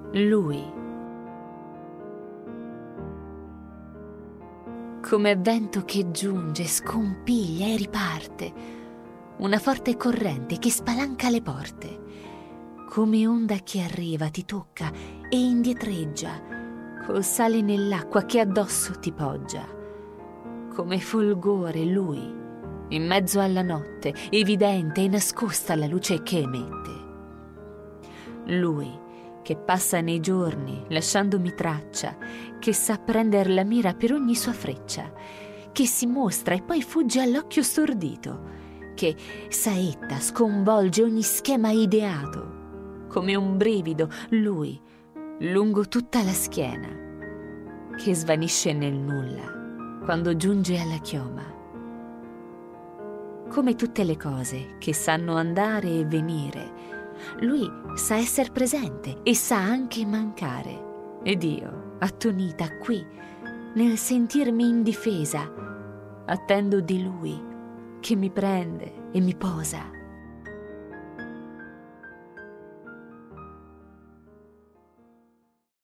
lui. Come vento che giunge, scompiglia e riparte, una forte corrente che spalanca le porte, come onda che arriva, ti tocca e indietreggia, col sale nell'acqua che addosso ti poggia. Come folgore lui, in mezzo alla notte, evidente e nascosta la luce che emette. Lui che passa nei giorni lasciandomi traccia, che sa prender la mira per ogni sua freccia, che si mostra e poi fugge all'occhio stordito, che saetta, sconvolge ogni schema ideato, come un brivido, lui, lungo tutta la schiena, che svanisce nel nulla quando giunge alla chioma. Come tutte le cose che sanno andare e venire, lui sa esser presente e sa anche mancare. Ed io, attonita qui, nel sentirmi indifesa, attendo di lui che mi prende e mi posa